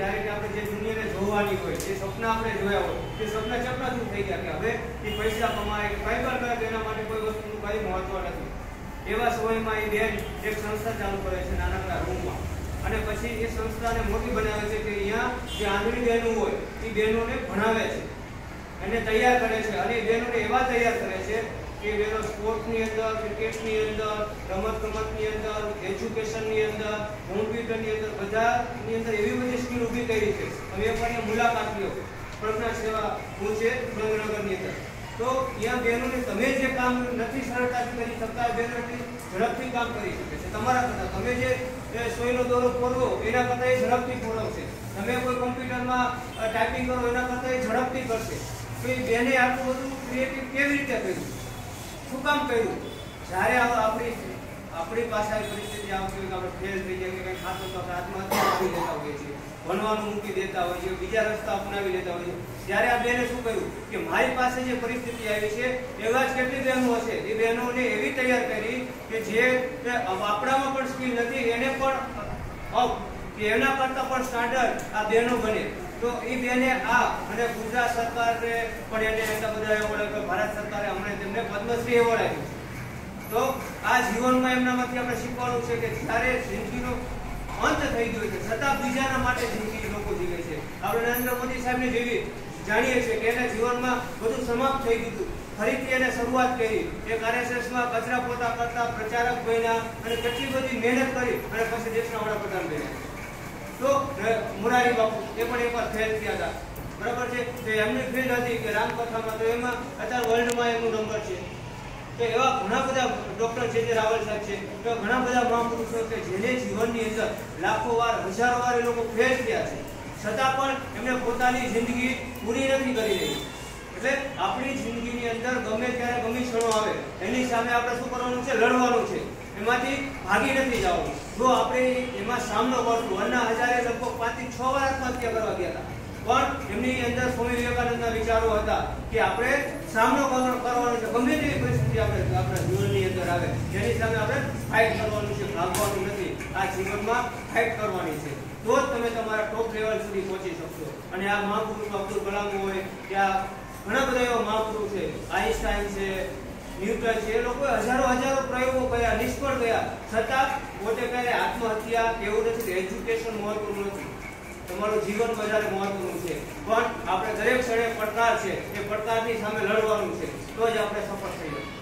જ્યારે કે આપણે જે દુનિયાને જોવાની હોય, જે સપના આપણે જોયા હોય, તે સપના ચકનાચૂર થઈ ગયા કે હવે એ પૈસા કમાય કે કંઈ પણ કરે એના માટે કોઈ વસ્તુનું કંઈ મહત્વ નથી. એવા સમયમાં એ બેન એક સંસ્થા ચાલુ કરે છે નાનકડા રૂમમાં, અને પછી એ સંસ્થાને મોટી બનાવે છે કે અહીંયા જે આંધળી બહેનો હોય એ બહેનોને ભણાવે છે, એને તૈયાર કરે છે, અને એ બહેનોને એવા તૈયાર કરે છે કે બહેનો સ્પોર્ટની અંદર, ક્રિકેટની અંદર, રમતગમતની અંદર, એજ્યુકેશનની અંદર, કોમ્પ્યુટરની અંદર, બધાની અંદર એવી બધી સ્કિલ ઊભી કરી છે. અમે એક વાર મુલાકાત લ્યો, પ્રજ્ઞા સેવા હું છે સુરેન્દ્રનગરની અંદર, તો અહીંયા બહેનોને તમે જે કામ નથી સરળતાથી કરી શકતા, બહેનો એટલી ઝડપથી કામ કરી શકે છે તમારા કરતાં. તમે જે સોયનો દોરો ફોરવો એના કરતાં એ ઝડપથી ફોરવશે. તમે કોઈ કોમ્પ્યુટરમાં ટાઈપિંગ કરો એના કરતાં એ ઝડપથી કરશે. તો એ બેને આટલું બધું ક્રિએટિવ કેવી રીતે કર્યું, શું કામ કર્યું? જ્યારે આપણી પાસે આવી પરિસ્થિતિ આવતી હોય કે આપણે ફેલ થઈ જાય કે કંઈ ખાતું તો આપણે આત્મહત્યા કરી લેતા હોઈએ છીએ, ભણવાનું મૂકી દેતા હોઈએ છીએ, બીજા રસ્તા અપનાવી લેતા હોઈએ છીએ. ત્યારે આ બેને શું કર્યું કે મારી પાસે જે પરિસ્થિતિ આવી છે એવા જ કેટલી બહેનો હશે, એ બહેનોને એવી તૈયાર કરી કે જે આપણામાં પણ સ્કિલ નથી એને પણ કે એના કરતાં પણ સ્ટાન્ડર્ડ આ બહેનો બને. તો એ બેને અને ગુજરાત સરકારે પણ એને એટલા બધા એવોર્ડ, ભારત સરકારે હમણાં તેમને પદ્મશ્રી એવોર્ડ આપ્યો. તો આ જીવનમાં એમનામાંથી આપણે શીખવાનું છે કે જ્યારે જિંદગીનો અંત થઈ ગયો છે છતાં બીજાના માટે જિંદગી લોકો જીવે છે. આપણે નરેન્દ્ર મોદી સાહેબને જેવી જાણીએ છીએ કે એના જીવનમાં બધું સમાપ્ત થઈ ગયું, ફરીથી એને શરૂઆત કરી, એક RSSમાં કચરા પોતા કરતા પ્રચારક બન્યા અને કેટલી બધી મહેનત કરી અને પછી દેશના વડાપ્રધાન બન્યા. તો મોરારી બાપુ એ પણ એકવાર ફેલ થયા હતા, બરાબર છે. તો એમની ફિલ્ડ હતી કે રામકથામાં, તો એમાં અત્યારે વર્લ્ડમાં એમનો નંબર છે. તો એવા ઘણા બધા ડોક્ટર જે રાવલ સાહેબ છે, એવા ઘણા બધા મહાપુરુષો છે જેને જીવનની અંદર લાખો વાર, હજારો વાર એ લોકો ફેલ થયા છે, છતાં પણ એમને પોતાની જિંદગી પૂરી નથી કરી રહી. એટલે આપણી જિંદગીની અંદર ગમે ત્યારે ગમે ક્ષણો આવે એની સામે આપણે શું કરવાનું છે? લડવાનું છે, એમાંથી ભાગી નથી જવાનું. જો આપણે એમાં સામનો કરશું, અન્ના હજારે લગભગ 5 થી 6 વાર આત્મહત્યા કરવા ગયા હતા, પણ એમની અંદર સ્વામી વિવેકાનંદના વિચારો હતા કે આપણે સામનો કરવાનો છે, ગમે તેવી પરિસ્થિતિ આપણા જીવનની અંદર આવે જેની સામે આપણે ફાઇટ કરવાનું છે, ભાગવાનું નથી. આ જીવનમાં ફાઇટ કરવાની છે, તો જ તમે તમારા ટોપ લેવલ સુધી પહોંચી શકશો. અને આ મહાપુરુષ અબ્દુલ કલામ હોય કે આ ઘણા બધા એવા મહાપુરુષ છે, આઈન્સ્ટાઈન છે, ન્યૂટન છે, એ લોકોએ હજારો પ્રયોગો કર્યા, નિષ્ફળ ગયા, છતાં પોતે ક્યારે આત્મહત્યા એવું નથી કે એજ્યુકેશન મહત્વનું નથી, તમારું જીવન વધારે મહત્વનું છે. પણ આપણે દરેક ક્ષણે પડકાર છે, એ પડકારની સામે લડવાનું છે, તો જ આપણે સફળ થઈએ.